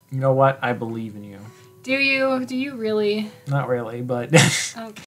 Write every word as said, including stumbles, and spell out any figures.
You know what? I believe in you. Do you? Do you really? Not really, but... Okay.